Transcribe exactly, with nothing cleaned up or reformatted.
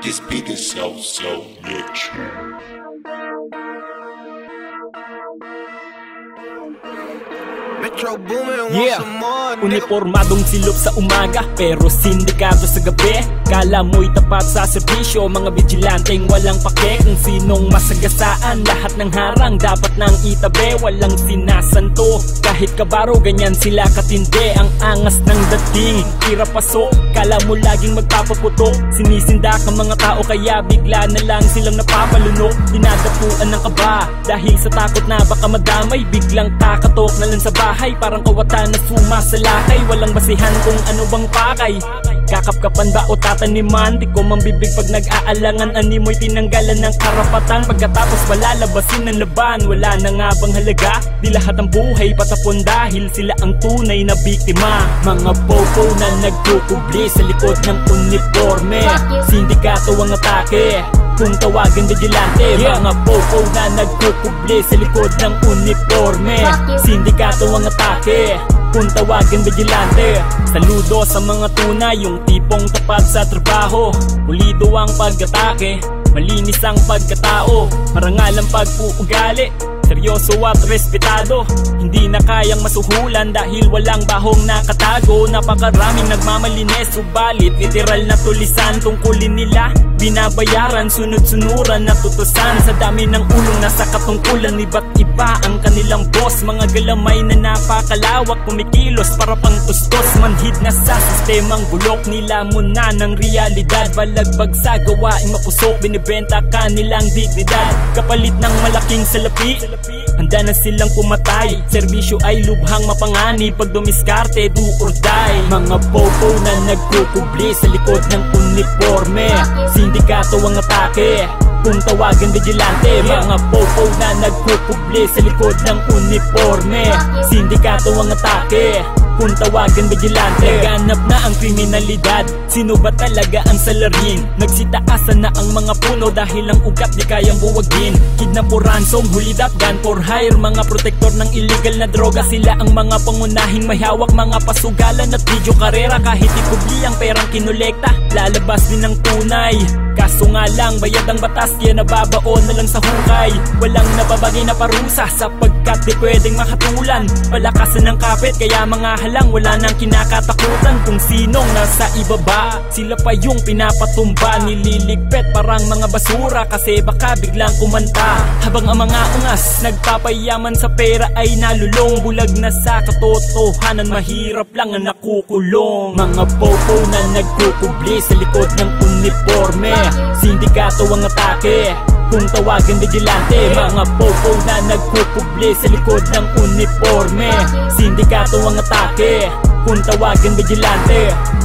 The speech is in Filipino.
This beat is so, so natural. Metro Boomin, Yeah, want some more, nigga. uniformadong silop sa umaga pero sindikato sa gabi. Kala mo'y tapat sa serbisyo, mga vigilanteng walang pake. Kung sinong masagasaan, lahat ng harang dapat nang itabi. Walang sinasanto, kahit kabaro ganyan sila katindi. Ang angas ng dating, tira pasok, kala mo laging magpapaputok. Sinisinda ka mga tao kaya bigla na lang silang napapalunok. Dinadapuan ng kaba dahil sa takot na baka madamay. Biglang kakatok na lang sa bahay, parang kawatan na sumasalakay. Walang basihan kung ano bang pakay, kakapkapan ba o tataniman. Di ko mambibig pag nag-aalangan, animoy tinanggalan ng karapatan. Pagkatapos malalabasin ng laban, wala na nga bang halaga? Di lahat ng buhay patapon dahil sila ang tunay na biktima. Mga popo na nagkukubli sa likod ng uniforme, sindikato ang atake kung tawagan vigilante. Yeah. Mga popo na nagkukubli sa likod ng uniforme, sindikato ang atake kung tawagan vigilante. Saludo sa mga tunay, yung tipong tapat sa trabaho. Pulido ang pag-atake, malinis ang pagkatao, marangal ang pag-uugali, seryoso at respetado. Hindi na kayang masuhulan dahil walang bahong nakatago. Napakaraming nagmamalinis, subalit literal na tulisan. Tungkulin nila binabayaran, sunod-sunuran na tutusan. Sa dami ng ulong nasa katungkulan, iba't iba ang kanilang boss. Mga galamay na napakalawak, kumikilos para pang tustos. Manhid na sa sistemang bulok, nila muna ng realidad. Balagbag sa gawaing mapusok, binibenta kanilang dignidad. Kapalit ng malaking salapi, handa na silang pumatay. Serbisyo ay lubhang mapanganib, pag dumiskarte do or die. Mga popo na nagkukubli sa likod ng uniforme, sindikato ang atake kung tawagan vigilante. Mga popo na nagkukubli sa likod ng uniforme, sindikato ang atake kung tawagan vigilante. Ganap na ang kriminalidad, sino ba talaga ang salarin? Nagsitaasan na ang mga puno dahil ang ugat di kayang buwagin. Kidnap o ransom, hulidap, gun for hire, mga protektor ng illegal na droga. Sila ang mga pangunahing may hawak, mga pasugalan at video karera. Kahit ikubli ang perang kinolekta, lalabas din ng tunay. Kaso nga lang, bayad ang batas, kaya nababaon na lang sa hukay. Walang nababagay na parusa sapagkat di pwedeng makatulan. Palakasan ng kapit, kaya mga halang wala nang kinakatakutan. Kung sinong nasa ibaba, sila pa yung pinapatumba. Nililigpit parang mga basura kasi baka biglang kumanta. Habang ang mga ungas nagpapayaman sa pera ay nalulong. Bulag na sa katotohanan, mahirap lang ang nakukulong. Mga popo na nagkukubli sa likod ng uniforme, sindikato ang atake kung tawagan vigilante. Mga popo na nagkukubli sa likod ng uniforme, sindikato ang atake kung tawagan vigilante.